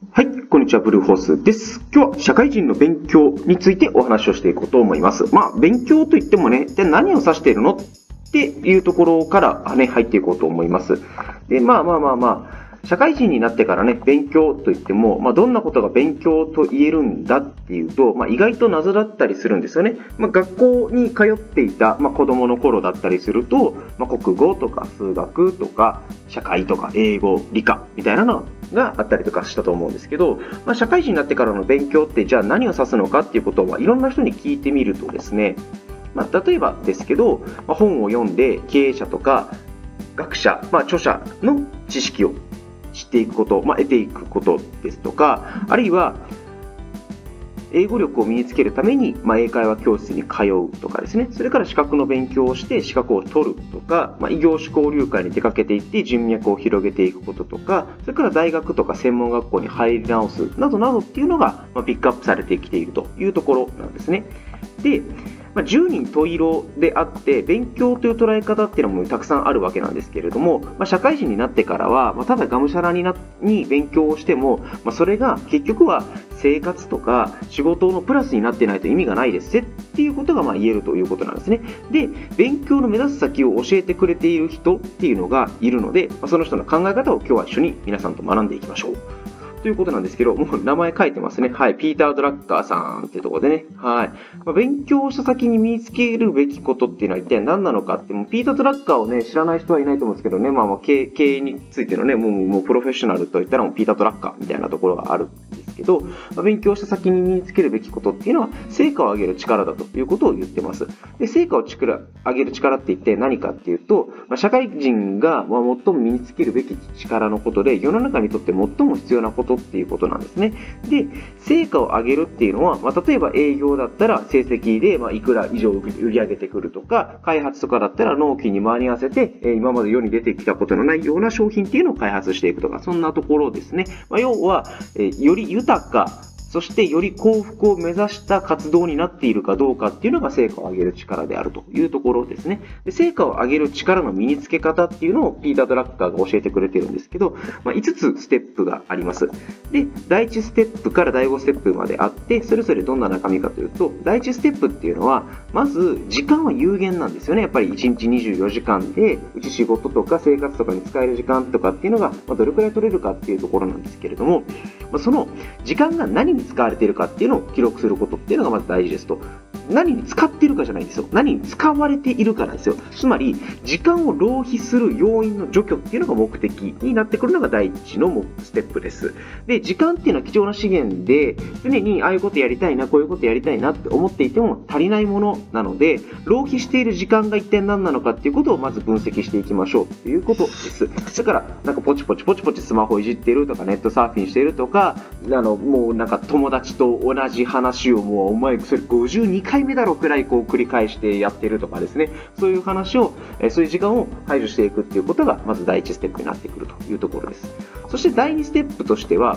はい、こんにちは、ブルーホースです。今日は社会人の勉強についてお話をしていこうと思います。勉強といってもね、じゃあ何を指しているのっていうところからね、入っていこうと思います。で、社会人になってからね、勉強といっても、どんなことが勉強と言えるんだっていうと、意外と謎だったりするんですよね。学校に通っていた、子供の頃だったりすると、国語とか数学とか社会とか英語、理科みたいなのがあったりとかしたと思うんですけど、社会人になってからの勉強ってじゃあ何を指すのかっていうことを、いろんな人に聞いてみるとですね、例えばですけど、本を読んで経営者とか学者、著者の知識を知っていくこと、得ていくことですとか、あるいは英語力を身につけるために、英会話教室に通うとかですね、それから資格の勉強をして資格を取るとか、異業種交流会に出かけていって人脈を広げていくこととか、それから大学とか専門学校に入り直すなどなどっていうのが、ピックアップされてきているというところなんですね。で、10人十色であって勉強という捉え方っていうのもたくさんあるわけなんですけれども、社会人になってからは、ただがむしゃらに勉強をしても、それが結局は生活とか仕事のプラスになってないと意味がないですっていうことが言えるということなんですね。で、勉強の目指す先を教えてくれている人っていうのがいるので、その人の考え方を今日は一緒に皆さんと学んでいきましょうということなんですけど、もう名前書いてますね。はい。ピーター・ドラッカーさんってところでね。はい。勉強した先に身につけるべきことっていうのは一体何なのかって、もうピーター・ドラッカーをね、知らない人はいないと思うんですけどね、経営についてのね、もうプロフェッショナルといったらもうピーター・ドラッカーみたいなところがあるんですけど、勉強した先に身につけるべきことっていうのは、成果を上げる力だということを言ってます。で、成果を上げる力って一体何かっていうと、社会人が最も身につけるべき力のことで、世の中にとって最も必要なことっていうことなんですね。で、成果を上げるっていうのは、例えば営業だったら成績でいくら以上売り上げてくるとか、開発とかだったら納期に間に合わせて、今まで世に出てきたことのないような商品っていうのを開発していくとか、そんなところですね。要は、より豊か、そしてより幸福を目指した活動になっているかどうかっていうのが成果を上げる力であるというところですね。で、成果を上げる力の身につけ方っていうのをピーター・ドラッカーが教えてくれてるんですけど、5つステップがあります。で、第1ステップから第5ステップまであって、それぞれどんな中身かというと、第1ステップっていうのは、まず時間は有限なんですよね。やっぱり1日24時間で、うち仕事とか生活とかに使える時間とかっていうのが、どれくらい取れるかっていうところなんですけれども、その時間が何に使われているかっていうのを記録することっていうのがまず大事ですと。何に使っているかじゃないんですよ。何に使われているかなんですよ。つまり、時間を浪費する要因の除去っていうのが目的になってくるのが第一のステップです。で、時間っていうのは貴重な資源で、常にああいうことやりたいな、こういうことやりたいなって思っていても足りないものなので、浪費している時間が一体何なのかっていうことをまず分析していきましょうということです。だから、ポチポチスマホいじってるとか、ネットサーフィンしてるとか、もう友達と同じ話をもうお前それ52回目だろくらい繰り返してやってるとかですね、そういう話を、そういう時間を排除していくっていうことがまず第一ステップになってくるというところです。そして第2ステップとしては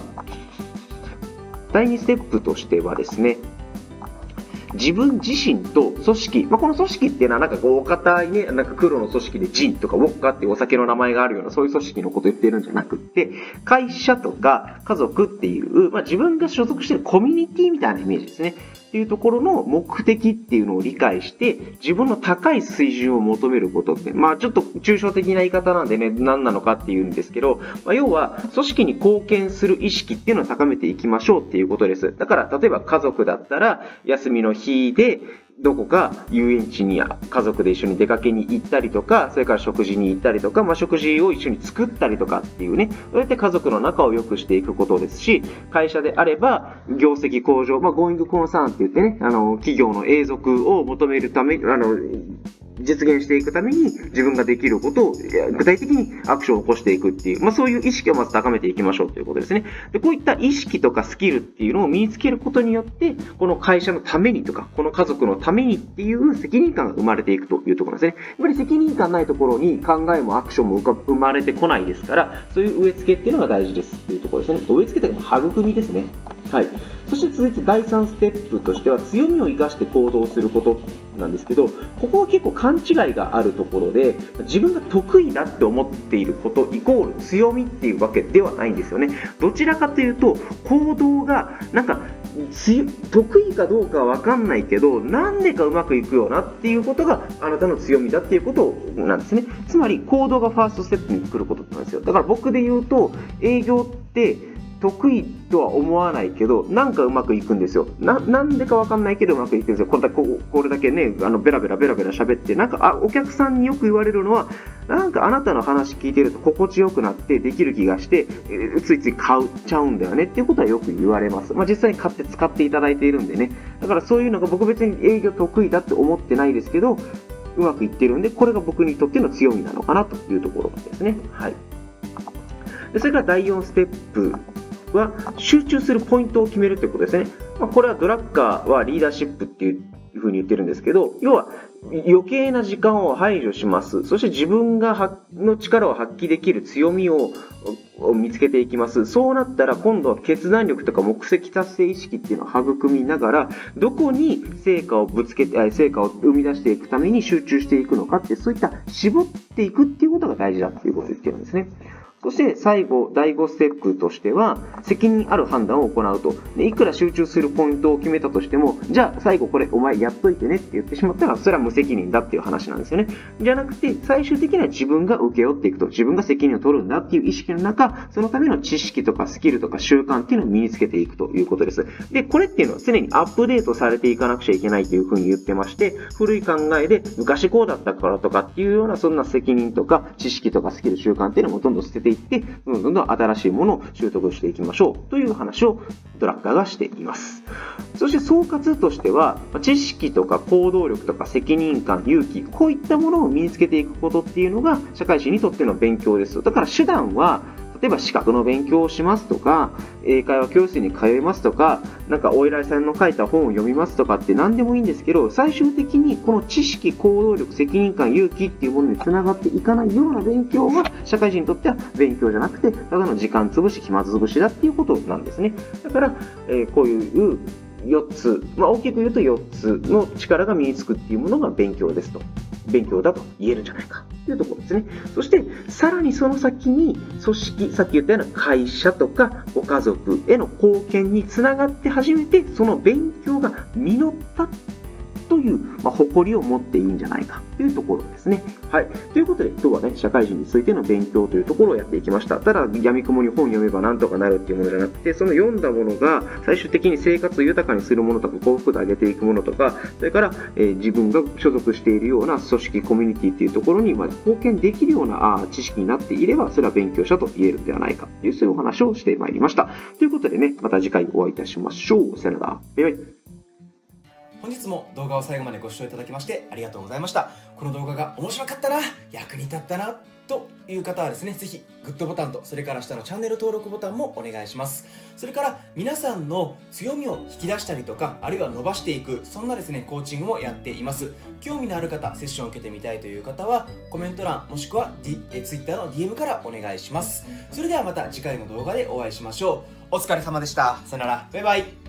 ですね、自分自身と組織、この組織っていうのはお堅いね、黒の組織でジンとかウォッカっていうお酒の名前があるようなそういう組織のことを言ってるんじゃなくって、会社とか家族っていう、自分が所属しているコミュニティみたいなイメージですね。っていうところの目的っていうのを理解して、自分の高い水準を求めることって、ちょっと抽象的な言い方なんでね、何なのかっていうんですけど、要は組織に貢献する意識っていうのを高めていきましょうっていうことです。だから例えば家族だったら休みの日でどこか遊園地に家族で一緒に出かけに行ったりとか、それから食事に行ったりとか、食事を一緒に作ったりとかっていうね、そうやって家族の仲を良くしていくことですし、会社であれば業績向上、ゴーイングコンサーンって言ってね、企業の永続を求めるため、実現していくために自分ができることを具体的にアクションを起こしていくっていう、そういう意識をまず高めていきましょうということですね。で、こういった意識とかスキルっていうのを身につけることによって、この会社のためにとか、この家族のためにっていう責任感が生まれていくというところですね。やっぱり責任感ないところに考えもアクションも生まれてこないですから、そういう植え付けっていうのが大事ですっていうところですね。植え付けというか育みですね。はい。そして続いて第3ステップとしては、強みを生かして行動することっなんですけど、ここは結構勘違いがあるところで、自分が得意だって思っていることイコール強みっていうわけではないんですよね。どちらかというと、行動がなんか得意かどうかは分かんないけど、なんでかうまくいくよなっていうことがあなたの強みだっていうことなんですね。つまり行動がファーストステップに来ることなんですよ。だから僕で言うと、営業って得意とは思わないけど、なんかうまくいくんですよ。なんでかわかんないけどうまくいくんですよ。これだけね、ベラベラ喋って、なんか、お客さんによく言われるのは、なんかあなたの話聞いてると心地よくなってできる気がして、ついつい買っちゃうんだよねっていうことはよく言われます。実際に買って使っていただいているんでね。だからそういうのが僕別に営業得意だって思ってないですけど、うまくいってるんで、これが僕にとっての強みなのかなというところですね。はい。でそれから第4ステップは集中するポイントを決めるということですね。これはドラッカーはリーダーシップっていうふうに言ってるんですけど、要は余計な時間を排除します。そして自分の力を発揮できる強みを見つけていきます。そうなったら今度は決断力とか目的達成意識っていうのを育みながら、どこに成果を生み出していくために集中していくのかって、そういった絞っていくっていうことが大事だっていうことを言ってるんですね。そして最後、第5ステップとしては、責任ある判断を行うと。いくら集中するポイントを決めたとしても、じゃあ最後これお前やっといてねって言ってしまったら、それは無責任だっていう話なんですよね。じゃなくて、最終的には自分が請け負っていくと。自分が責任を取るんだっていう意識の中、そのための知識とかスキルとか習慣っていうのを身につけていくということです。で、これっていうのは常にアップデートされていかなくちゃいけないというふうに言ってまして、古い考えで昔こうだったからとかっていうような、そんな責任とか知識とかスキル習慣っていうのもどんどん捨てていって、どんどん新しいものを習得していきましょうという話をドラッカーがしています。そして総括としては、知識とか行動力とか責任感、勇気、こういったものを身につけていくことっていうのが社会人にとっての勉強です。だから手段は、例えば資格の勉強をしますとか、英会話教室に通いますとか、なんかお偉いさんの書いた本を読みますとかって何でもいいんですけど、最終的にこの知識、行動力、責任感、勇気っていうものにつながっていかないような勉強が社会人にとっては勉強じゃなくて、ただの時間潰し、暇潰しだっていうことなんですね。だから、こういう4つ、大きく言うと4つの力が身につくっていうものが勉強ですと。勉強だと言えるんじゃないかというところですね。そして、さらにその先に組織、さっき言ったような会社とかご家族への貢献につながって初めて、その勉強が実ったという、誇りを持っていいんじゃないかというところですね。はい。ということで、今日はね、社会人についての勉強というところをやっていきました。ただ、闇雲に本読めばなんとかなるっていうものじゃなくて、その読んだものが最終的に生活を豊かにするものとか、幸福度を上げていくものとか、それから、自分が所属しているような組織、コミュニティっていうところに、貢献できるような知識になっていれば、それは勉強者と言えるんではないかという、そういうお話をしてまいりました。ということでね、また次回お会いいたしましょう。さよなら。バイバイ。 本日も動画を最後までご視聴いただきましてありがとうございました。この動画が面白かったな、役に立ったなという方はですね、ぜひグッドボタンと、それから下のチャンネル登録ボタンもお願いします。それから皆さんの強みを引き出したりとか、あるいは伸ばしていく、そんなですね、コーチングもやっています。興味のある方、セッションを受けてみたいという方は、コメント欄もしくは、Twitter の DM からお願いします。それではまた次回の動画でお会いしましょう。お疲れ様でした。さよなら。バイバイ。